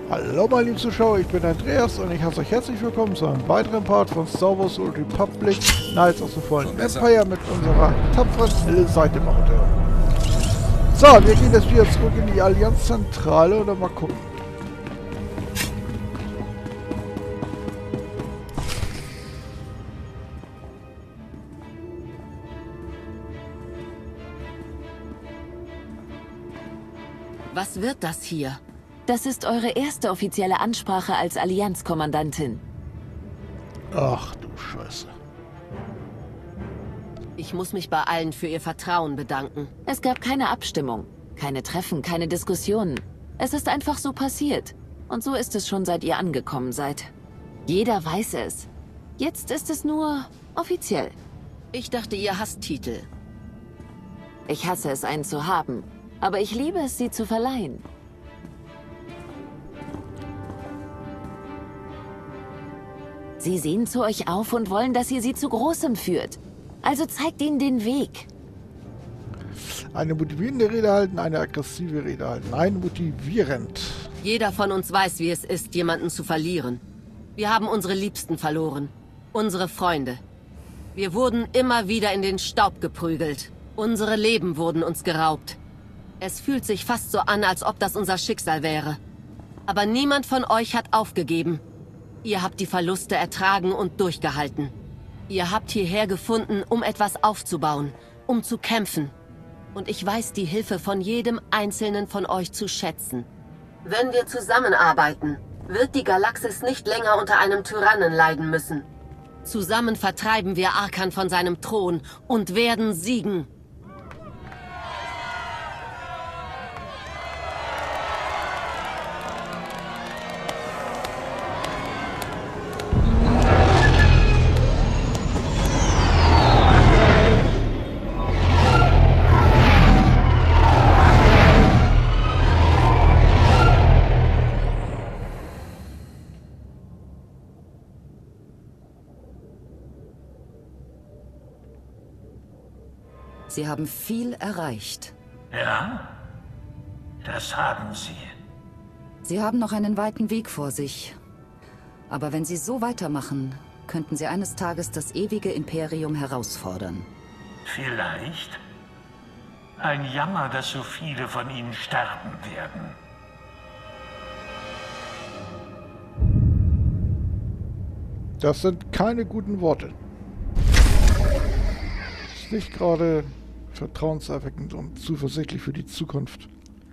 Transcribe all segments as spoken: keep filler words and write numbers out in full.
Hallo meine lieben Zuschauer, ich bin Andreas und ich heiße euch herzlich willkommen zu einem weiteren Part von Star Wars Old Republic Knights of the Fallen Empire mit unserer tapferen Seite Mauter. So, wir gehen jetzt wieder zurück in die Allianzzentrale oder mal gucken. Was wird das hier? Das ist eure erste offizielle Ansprache als Allianzkommandantin. Ach du Scheiße. Ich muss mich bei allen für ihr Vertrauen bedanken. Es gab keine Abstimmung, keine Treffen, keine Diskussionen. Es ist einfach so passiert. Und so ist es schon, seit ihr angekommen seid. Jeder weiß es. Jetzt ist es nur offiziell. Ich dachte, ihr hasst Titel. Ich hasse es, einen zu haben. Aber ich liebe es, sie zu verleihen. Sie sehen zu euch auf und wollen, dass ihr sie zu Großem führt. Also zeigt ihnen den Weg. Eine motivierende Rede halten, eine aggressive Rede halten. Nein, motivierend. Jeder von uns weiß, wie es ist, jemanden zu verlieren. Wir haben unsere Liebsten verloren. Unsere Freunde. Wir wurden immer wieder in den Staub geprügelt. Unsere Leben wurden uns geraubt. Es fühlt sich fast so an, als ob das unser Schicksal wäre. Aber niemand von euch hat aufgegeben. Ihr habt die Verluste ertragen und durchgehalten. Ihr habt hierher gefunden, um etwas aufzubauen, um zu kämpfen. Und ich weiß die Hilfe von jedem Einzelnen von euch zu schätzen. Wenn wir zusammenarbeiten, wird die Galaxis nicht länger unter einem Tyrannen leiden müssen. Zusammen vertreiben wir Arkan von seinem Thron und werden siegen. Sie haben viel erreicht. Ja, das haben Sie. Sie haben noch einen weiten Weg vor sich. Aber wenn Sie so weitermachen, könnten Sie eines Tages das ewige Imperium herausfordern. Vielleicht. Ein Jammer, dass so viele von Ihnen sterben werden. Das sind keine guten Worte. Ist nicht gerade vertrauenserweckend und zuversichtlich für die Zukunft.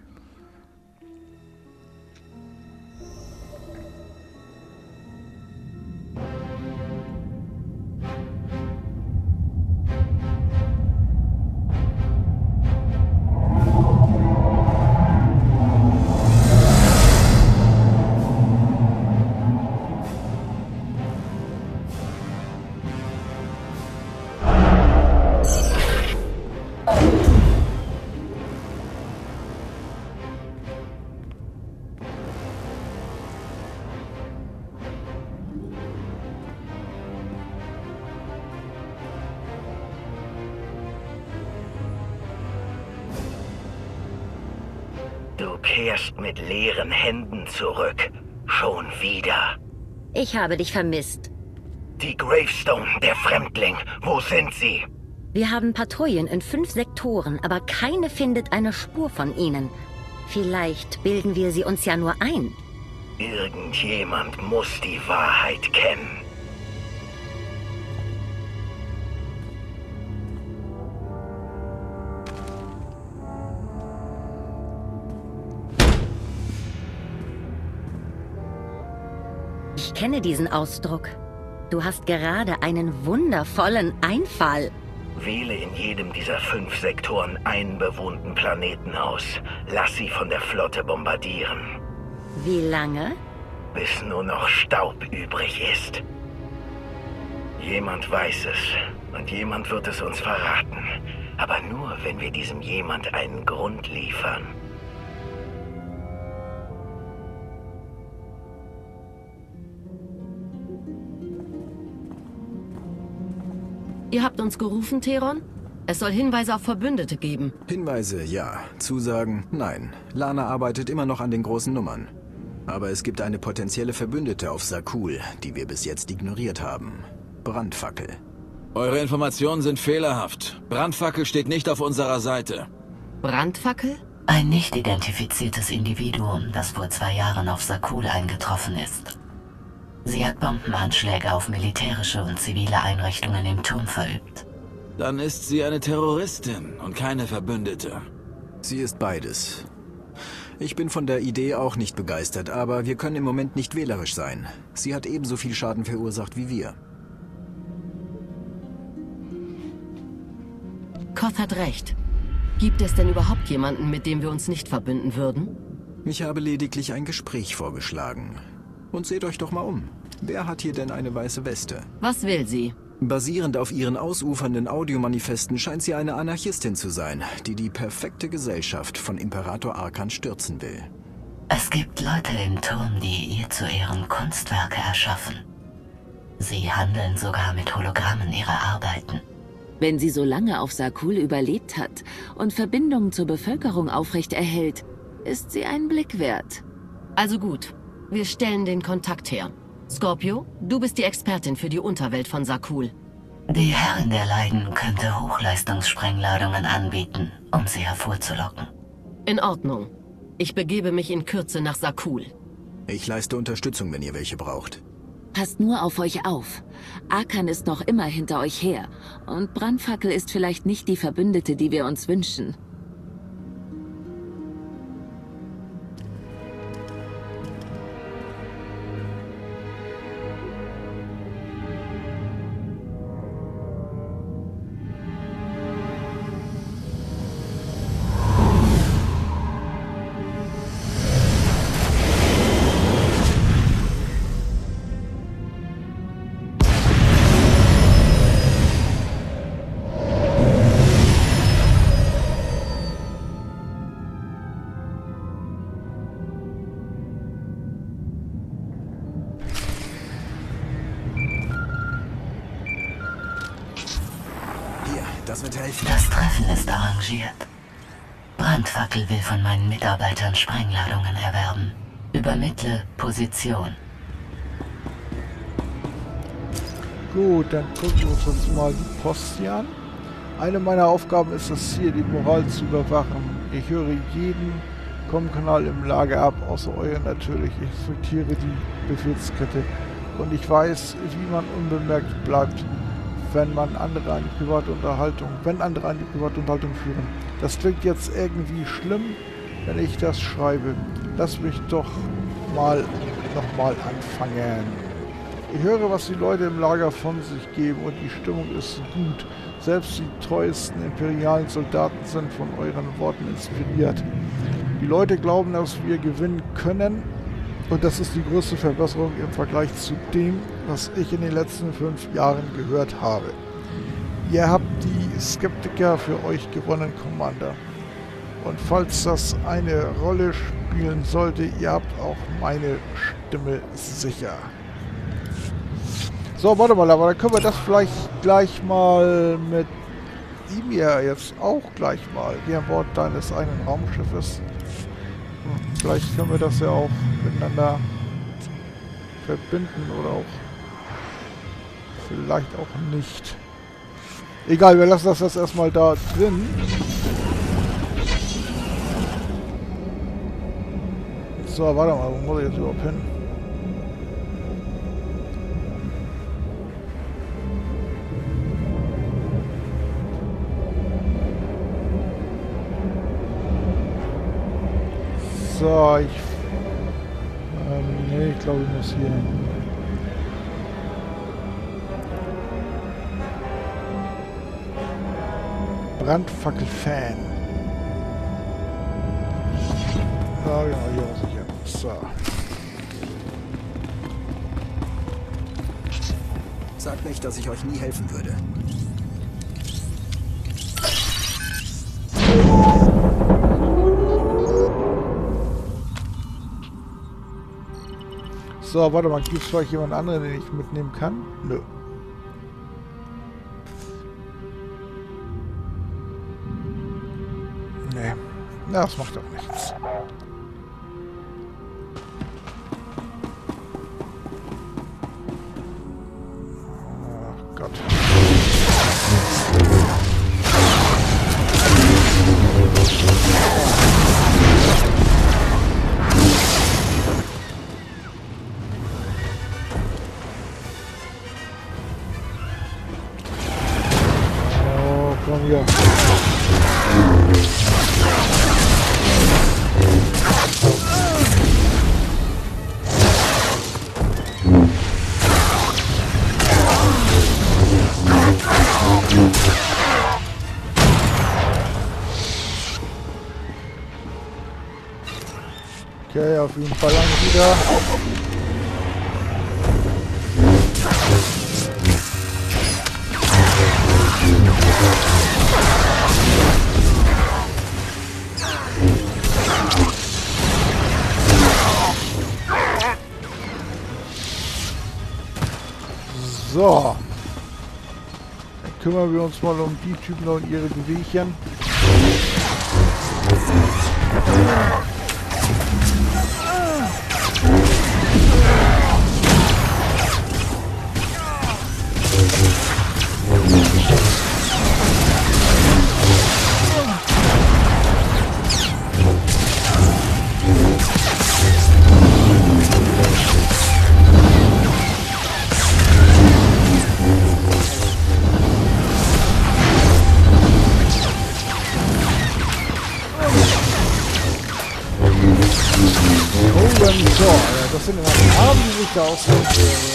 Du kehrst mit leeren Händen zurück. Schon wieder. Ich habe dich vermisst. Die Gravestone, der Fremdling. Wo sind sie? Wir haben Patrouillen in fünf Sektoren, aber keine findet eine Spur von ihnen. Vielleicht bilden wir sie uns ja nur ein. Irgendjemand muss die Wahrheit kennen. Ich kenne diesen Ausdruck. Du hast gerade einen wundervollen Einfall. Wähle in jedem dieser fünf Sektoren einen bewohnten Planeten aus. Lass sie von der Flotte bombardieren. Wie lange? Bis nur noch Staub übrig ist. Jemand weiß es und jemand wird es uns verraten. Aber nur, wenn wir diesem jemand einen Grund liefern. Ihr habt uns gerufen, Theron? Es soll Hinweise auf Verbündete geben. Hinweise, ja. Zusagen, nein. Lana arbeitet immer noch an den großen Nummern. Aber es gibt eine potenzielle Verbündete auf Zakul, die wir bis jetzt ignoriert haben. Brandfackel. Eure Informationen sind fehlerhaft. Brandfackel steht nicht auf unserer Seite. Brandfackel? Ein nicht identifiziertes Individuum, das vor zwei Jahren auf Zakul eingetroffen ist. Sie hat Bombenanschläge auf militärische und zivile Einrichtungen im Turm verübt. Dann ist sie eine Terroristin und keine Verbündete. Sie ist beides. Ich bin von der Idee auch nicht begeistert, aber wir können im Moment nicht wählerisch sein. Sie hat ebenso viel Schaden verursacht wie wir. Koth hat recht. Gibt es denn überhaupt jemanden, mit dem wir uns nicht verbünden würden? Ich habe lediglich ein Gespräch vorgeschlagen. Und seht euch doch mal um. Wer hat hier denn eine weiße Weste? Was will sie? Basierend auf ihren ausufernden Audiomanifesten scheint sie eine Anarchistin zu sein, die die perfekte Gesellschaft von Imperator Arkan stürzen will. Es gibt Leute im Turm, die ihr zu Ehren Kunstwerke erschaffen. Sie handeln sogar mit Hologrammen ihrer Arbeiten. Wenn sie so lange auf Zakul überlebt hat und Verbindungen zur Bevölkerung aufrechterhält, ist sie einen Blick wert. Also gut, wir stellen den Kontakt her. Scorpio, du bist die Expertin für die Unterwelt von Zakul. Die Herrin der Leiden könnte Hochleistungssprengladungen anbieten, um sie hervorzulocken. In Ordnung. Ich begebe mich in Kürze nach Zakul. Ich leiste Unterstützung, wenn ihr welche braucht. Passt nur auf euch auf. Arkan ist noch immer hinter euch her. Und Brandfackel ist vielleicht nicht die Verbündete, die wir uns wünschen. Das wird helfen. Das Treffen ist arrangiert. Brandfackel will von meinen Mitarbeitern Sprengladungen erwerben. Übermittle Position. Gut, dann gucken wir uns jetzt mal die Post hier an. Eine meiner Aufgaben ist es hier, die Moral zu überwachen. Ich höre jeden Com-Kanal im Lager ab, außer euer natürlich. Ich respektiere die Befehlskette. Und ich weiß, wie man unbemerkt bleibt, wenn man andere an die private Unterhaltung, wenn andere an die private Unterhaltung führen. Das klingt jetzt irgendwie schlimm, wenn ich das schreibe. Lass mich doch mal nochmal anfangen. Ich höre, was die Leute im Lager von sich geben und die Stimmung ist gut. Selbst die treuesten imperialen Soldaten sind von euren Worten inspiriert. Die Leute glauben, dass wir gewinnen können. Und das ist die größte Verbesserung im Vergleich zu dem, was ich in den letzten fünf Jahren gehört habe. Ihr habt die Skeptiker für euch gewonnen, Commander. Und falls das eine Rolle spielen sollte, ihr habt auch meine Stimme sicher. So, warte mal, aber dann können wir das vielleicht gleich mal mit ihm ja jetzt auch gleich mal, wie an Bord deines eigenen Raumschiffes. Vielleicht können wir das ja auch miteinander verbinden oder auch vielleicht auch nicht. Egal, wir lassen das jetzt erstmal da drin. So, warte mal, wo muss ich jetzt überhaupt hin? So, ich... Ähm, nee, ich glaube, ich muss hier hin. Brandfackel-Fan. Ja, genau, hier muss ich hin. So. Sagt nicht, dass ich euch nie helfen würde. So, warte mal, gibt es vielleicht jemand anderen, den ich mitnehmen kann? Nö. Nee. Na, das macht doch nichts. Gott. Oh, komm hier. Okay, auf jeden Fall lang wieder. So. Dann kümmern wir uns mal um die Typen und ihre Bewegchen. So, ja, das sind immer die Arme, die sich da auswählen.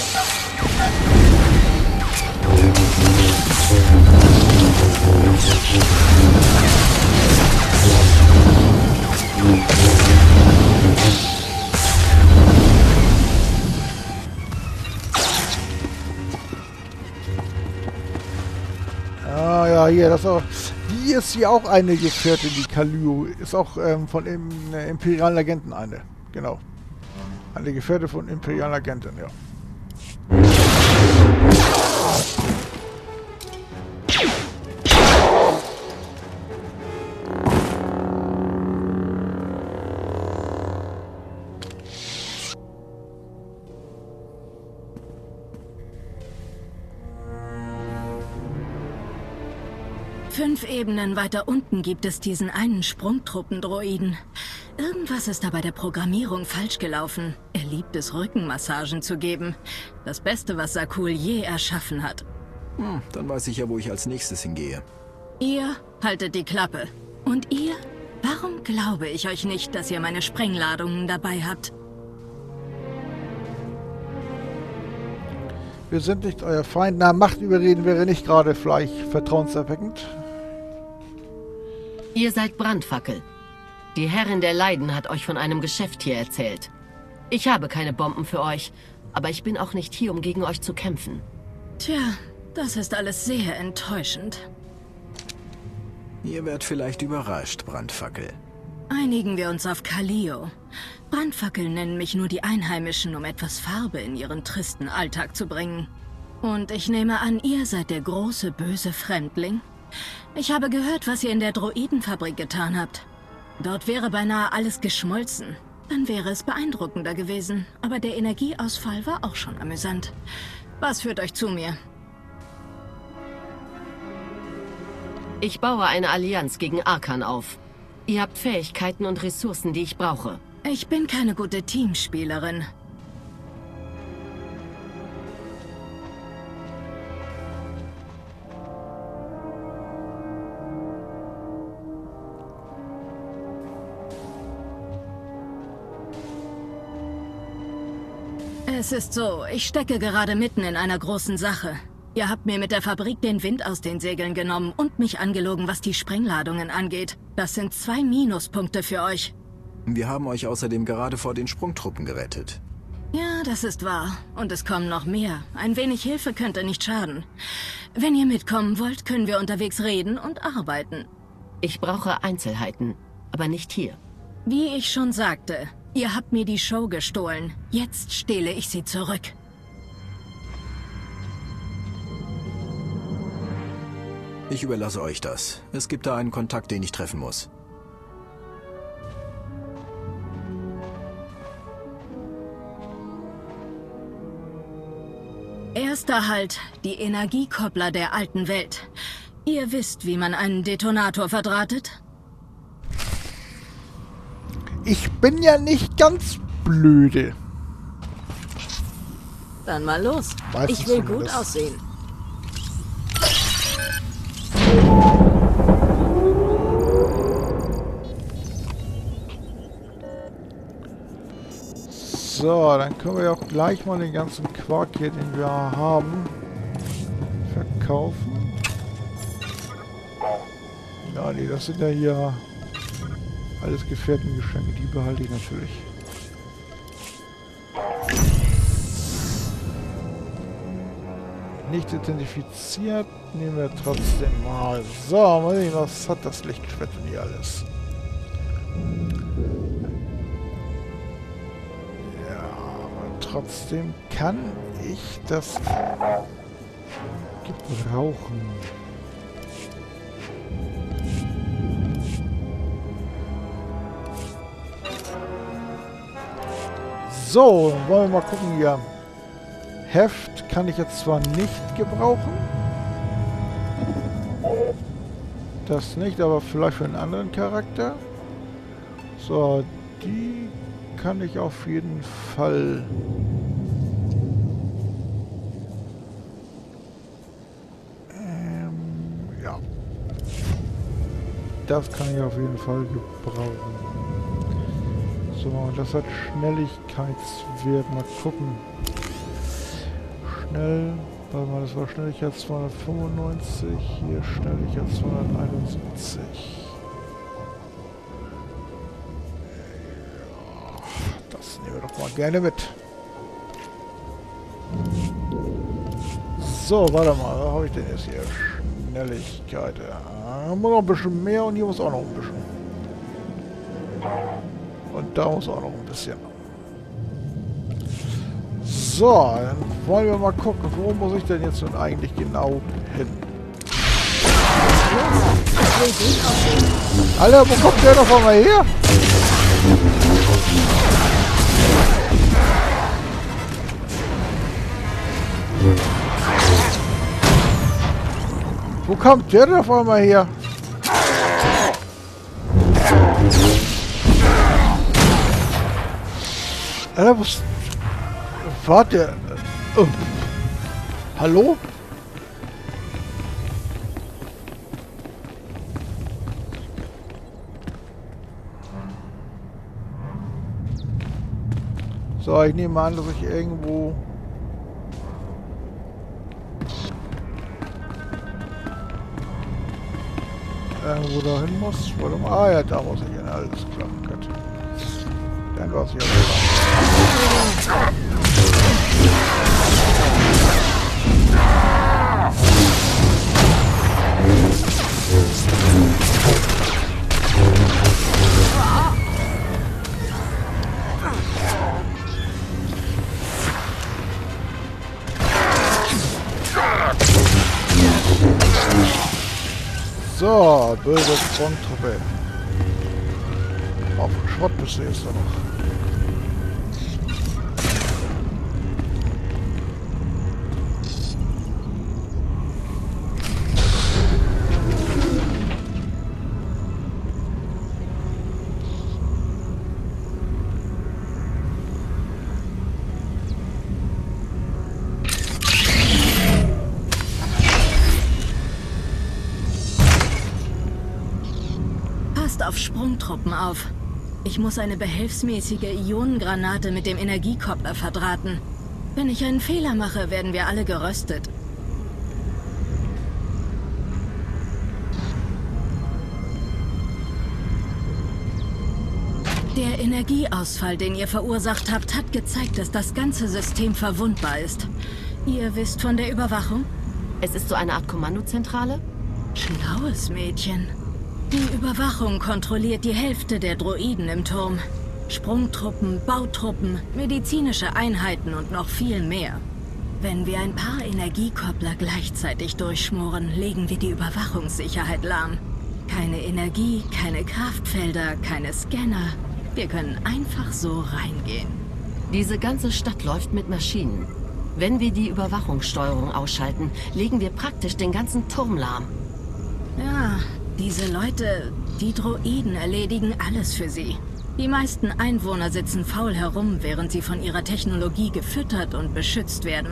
Ah ja, hier, das auch. Hier ist hier auch eine Gefährtin, die Kalyu. Ist auch ähm, von im, äh, imperialen Agenten eine. Genau. Eine Gefährte von imperialen Agenten, ja. Fünf Ebenen weiter unten gibt es diesen einen Sprungtruppendroiden. Irgendwas ist da bei der Programmierung falsch gelaufen. Er liebt es, Rückenmassagen zu geben. Das Beste, was Zakul je erschaffen hat. Hm, dann weiß ich ja, wo ich als nächstes hingehe. Ihr haltet die Klappe. Und ihr? Warum glaube ich euch nicht, dass ihr meine Sprengladungen dabei habt? Wir sind nicht euer Feind. Na, Macht überreden wäre nicht gerade vielleicht vertrauenserweckend. Ihr seid Brandfackel. Die Herrin der Leiden hat euch von einem Geschäft hier erzählt. Ich habe keine Bomben für euch, aber ich bin auch nicht hier, um gegen euch zu kämpfen. Tja, das ist alles sehr enttäuschend. Ihr werdet vielleicht überrascht, Brandfackel. Einigen wir uns auf Kalio. Brandfackeln nennen mich nur die Einheimischen, um etwas Farbe in ihren tristen Alltag zu bringen. Und ich nehme an, ihr seid der große, böse Fremdling? Ich habe gehört, was ihr in der Droidenfabrik getan habt. Dort wäre beinahe alles geschmolzen. Dann wäre es beeindruckender gewesen. Aber der Energieausfall war auch schon amüsant. Was führt euch zu mir? Ich baue eine Allianz gegen Arkan auf. Ihr habt Fähigkeiten und Ressourcen, die ich brauche. Ich bin keine gute Teamspielerin. Es ist so, ich stecke gerade mitten in einer großen Sache. Ihr habt mir mit der Fabrik den Wind aus den Segeln genommen und mich angelogen, was die Sprengladungen angeht. Das sind zwei Minuspunkte für euch. Wir haben euch außerdem gerade vor den Sprungtruppen gerettet. Ja, das ist wahr. Und es kommen noch mehr. Ein wenig Hilfe könnte nicht schaden. Wenn ihr mitkommen wollt, können wir unterwegs reden und arbeiten. Ich brauche Einzelheiten, aber nicht hier. Wie ich schon sagte, ihr habt mir die Show gestohlen. Jetzt stehle ich sie zurück. Ich überlasse euch das. Es gibt da einen Kontakt, den ich treffen muss. Erster Halt, die Energiekoppler der alten Welt. Ihr wisst, wie man einen Detonator verdrahtet? Ich bin ja nicht ganz blöde. Dann mal los. Meistens ich will gut zumindest. aussehen. So, dann können wir ja auch gleich mal den ganzen Quark hier, den wir haben, verkaufen. Ja, nee, das sind ja hier alles Gefährtengeschenke, die behalte ich natürlich. Nicht identifiziert, nehmen wir trotzdem mal. So, mal sehen, was hat das Lichtschwert denn hier alles? Trotzdem kann ich das gebrauchen. So, wollen wir mal gucken hier. Heft kann ich jetzt zwar nicht gebrauchen. Das nicht, aber vielleicht für einen anderen Charakter. So, die kann ich auf jeden Fall. Ähm, ja. Das kann ich auf jeden Fall gebrauchen. So, das hat Schnelligkeitswert. Mal gucken. Schnell, warte mal, das war Schnelligkeit zweihundertfünfundneunzig. Hier Schnelligkeit zweihunderteinundsiebzig. Doch mal gerne mit. So, warte mal, was habe ich denn jetzt hier? Schnelligkeit. Ja, muss noch ein bisschen mehr und hier muss auch noch ein bisschen. Und da muss auch noch ein bisschen. So, dann wollen wir mal gucken, wo muss ich denn jetzt nun eigentlich genau hin? Alter, wo kommt der noch einmal her? Wo kommt der denn auf einmal her? Alter, was war der? Oh. Hallo? So, ich nehme an, dass ich irgendwo... irgendwo dahin muss. Warte mal. Ah ja, da muss ich hin. Alles klar. Gut. Dann war's hier. So, böse Fronttruppe. Auf Schrott bist du jetzt da noch. Auf Sprungtruppen auf. Ich muss eine behelfsmäßige Ionengranate mit dem Energiekoppler verdrahten. Wenn ich einen Fehler mache, werden wir alle geröstet. Der Energieausfall, den ihr verursacht habt, hat gezeigt, dass das ganze System verwundbar ist. Ihr wisst von der Überwachung? Es ist so eine Art Kommandozentrale? Schlaues Mädchen. Die Überwachung kontrolliert die Hälfte der Droiden im Turm. Sprungtruppen, Bautruppen, medizinische Einheiten und noch viel mehr. Wenn wir ein paar Energiekoppler gleichzeitig durchschmoren, legen wir die Überwachungssicherheit lahm. Keine Energie, keine Kraftfelder, keine Scanner. Wir können einfach so reingehen. Diese ganze Stadt läuft mit Maschinen. Wenn wir die Überwachungssteuerung ausschalten, legen wir praktisch den ganzen Turm lahm. Ja, diese Leute, die Droiden erledigen alles für sie. Die meisten Einwohner sitzen faul herum, während sie von ihrer Technologie gefüttert und beschützt werden.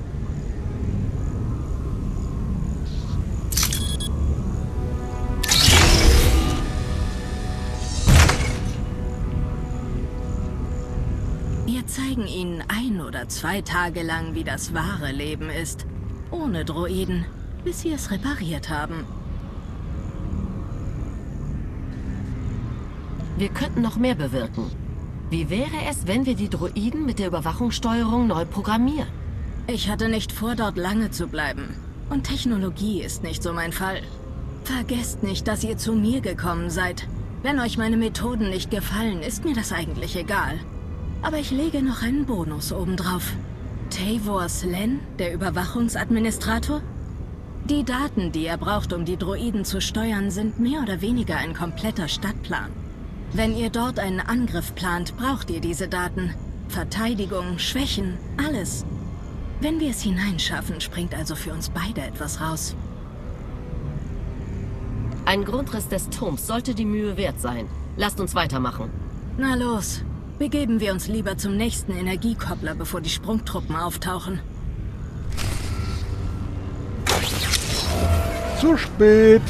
Wir zeigen ihnen ein oder zwei Tage lang, wie das wahre Leben ist. Ohne Droiden, bis sie es repariert haben. Wir könnten noch mehr bewirken. Wie wäre es, wenn wir die Droiden mit der Überwachungssteuerung neu programmieren? Ich hatte nicht vor, dort lange zu bleiben. Und Technologie ist nicht so mein Fall. Vergesst nicht, dass ihr zu mir gekommen seid. Wenn euch meine Methoden nicht gefallen, ist mir das eigentlich egal. Aber ich lege noch einen Bonus obendrauf. Tavor Slen, der Überwachungsadministrator? Die Daten, die er braucht, um die Droiden zu steuern, sind mehr oder weniger ein kompletter Stadtplan. Wenn ihr dort einen Angriff plant, braucht ihr diese Daten. Verteidigung, Schwächen, alles. Wenn wir es hineinschaffen, springt also für uns beide etwas raus. Ein Grundriss des Turms sollte die Mühe wert sein. Lasst uns weitermachen. Na los, begeben wir uns lieber zum nächsten Energiekoppler, bevor die Sprungtruppen auftauchen. Zu spät.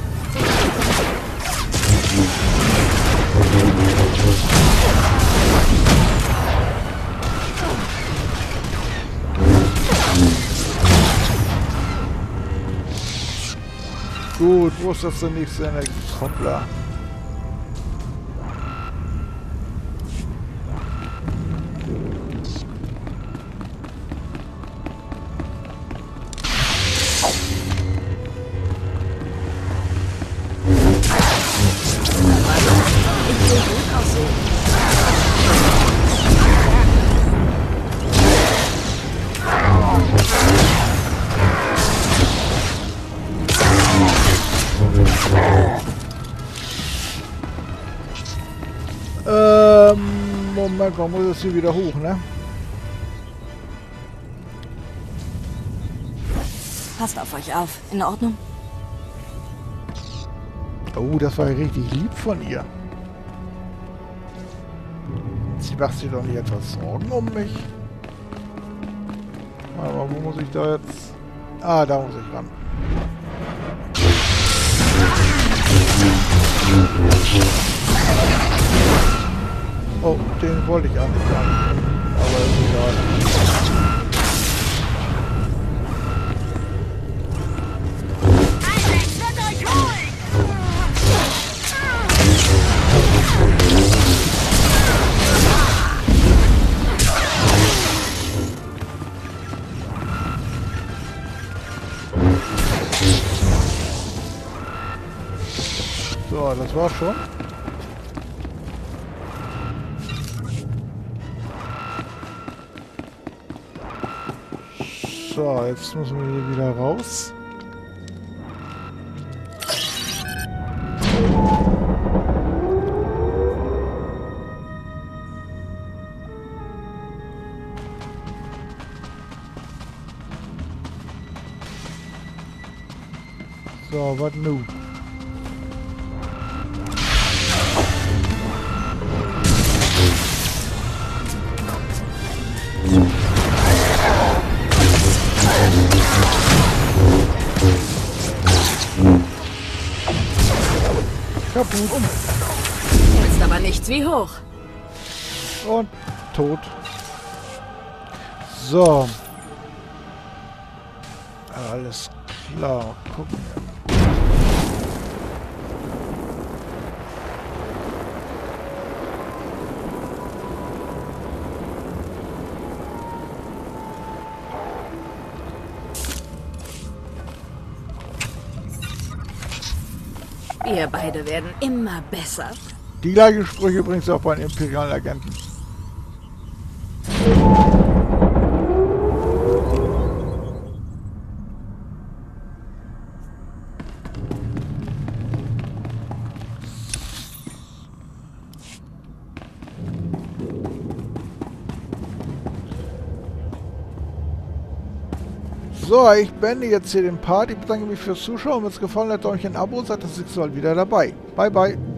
Gut, wo ist das der nächste Energiekoppler? Ähm, Moment, man muss es hier wieder hoch, ne? Passt auf euch auf. In Ordnung? Oh, das war ja richtig lieb von ihr. Sie macht sich doch nicht etwas Sorgen um mich. Aber wo muss ich da jetzt... Ah, da muss ich ran. Oh, den wollte ich eigentlich gar nicht. Aber ist egal. So, das war's schon. So, jetzt müssen wir hier wieder raus. So, was nun? Kaputt. Jetzt aber nichts wie hoch. Und tot. So. Alles klar. Gucken wir. Wir beide werden immer besser. Die gleichen Sprüche übrigens auch bei den imperialen Agenten. So, ich beende jetzt hier den Part. Ich bedanke mich fürs Zuschauen. Wenn es gefallen hat, Däumchen, Abo, sagt das nächste Mal wieder dabei. Bye, bye.